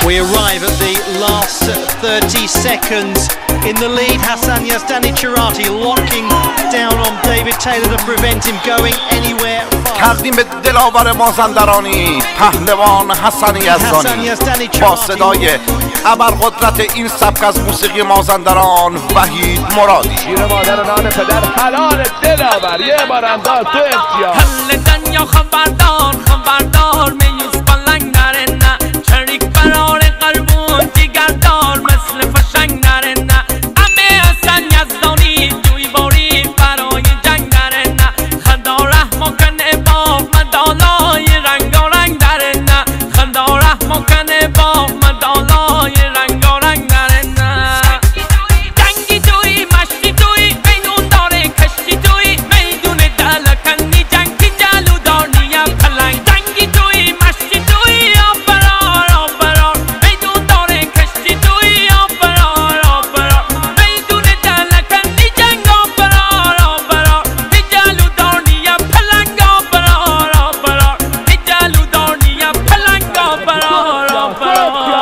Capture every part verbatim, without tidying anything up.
We arrive at the last thirty seconds. In the lead, Hassan Yazdani Cherati locking down on David Taylor to prevent him going anywhere fast. کردیم به دلاور مازندرانی پهلوان حسن یزدانی با صدای ابرقدرت این سبک از موسیقی مازندران وحید مرادی. شیر مادر نان پدر حلال دلاور یه بار انداز تو امتیاز. حل دنیا خبردار خبردار میوز پلنگ نره نه چریک برار قلبون دیگردار مثل فشنگ نره نه امه حسن یزدانی جوی باری برای جنگ نره نه خدا رحم کنه با مدالای رنگارنگ نره نه خدا رحم کنه با مدالای رنگارنگ نره نه جنگی توی مشتی توی میدون داره کشتی توی میدون دلکنی جنگی جلو دارنی پلنگ جنگی توی مشتی توی آفرار آفرار میدون داره کشتی توی آفرار آفرار میدون دلکنی جنگ آفرار آفرار جلو دارنی پلنگ آفرار آفرار جلو دارنی پلنگ آفرار آفرار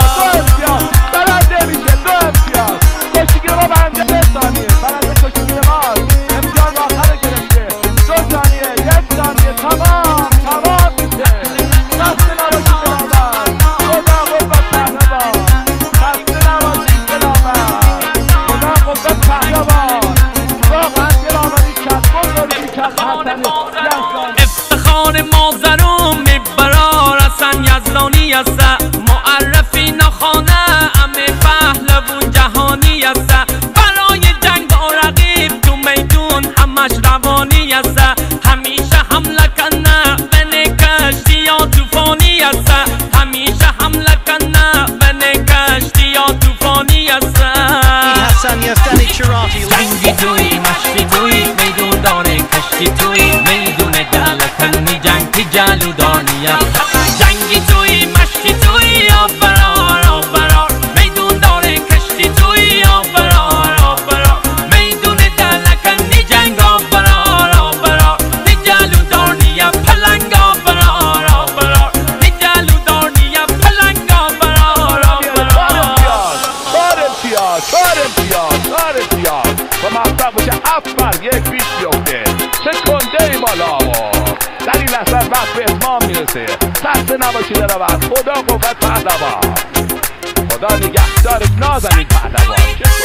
برنده میشه دو امتیاز. کشتیگیر ما برنده به ثانیه. برنده کشتیگیر ما امتیاز آخر گرفته. دو ثانیه یک ثانیه تمام تمام میشه. خسته نباشید دلاور. خدا قوت پهلوان. خسته نباشید دلاور. خدا قوت پهلوان. واقعا دلاوری کرد. بزرگی کرد حسن یزدانی. افتخار مازرون میبرار حسن یزدانی است معرفی نخانه امه پهلوان جهانی است برای جنگ و رقیب تو میدون همش روانی است همیشه حمله کنه بین کشتی یا طوفانی است همیشه حمله کنه بین کشتی یا طوفانی است Hassan Yazdani Cherati. جنگی توی مشتی توی میدون داره کشتی توی میدون دلکنی جنگی جلو دارنی جنگی توی مشتی توی آفرار آفرار میدون داره کشتی توی آفرار آفرار میدون دلکنی جنگ آفرار آفرار جلو دارنی پلنگ آفرار آفرار جلو دارنی پلنگ آفرار آفرار چهار امتیاز چهار امتیاز چهار امتیاز و مطلب باشه افر یک بیش بیفته. چه کنده ای مالا در این لحظه وقت به اتمام میرسه. خسته نباشید دلاور. خدا قوت پهلوان. خدا نگهدار نازنین پهلوان.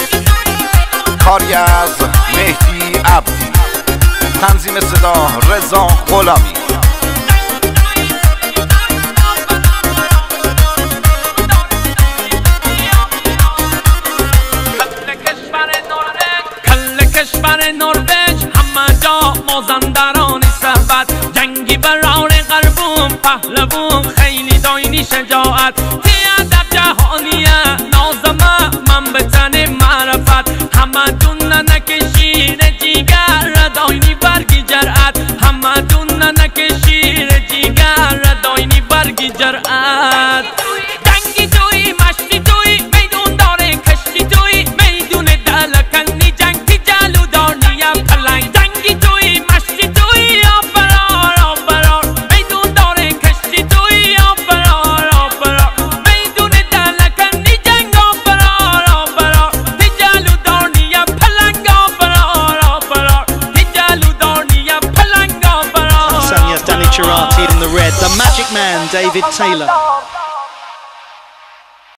کاری از مهدی عبدی، تنظیم صدا رضا غلامی. کشور نروژ همه جا مازندرانی صحبت جنگی برار قلبون پهلوان خیلی داینی شجاعت تیادر جهانیه نازمه من به تن معرفت همه دون نکشیر جیگر داینی برگی جرأت همه دون نکشیر جیگر داینی برگی جرأت جنگی توی مشتی توی میدون داره کشتی توی میدون دلکنی جنگی جلو دارنی پلنگ جنگی توی مشتی توی آفرار آفرار میدون داره کشتی توی آفرار آفرار میدون دلکنی جنگ آفرار آفرار جلو دارنی پلنگ آفرار آفرار جلو دارنی پلنگ آفرار. Hassan Yazdani Cherati in the red. The Magic Man, David Taylor.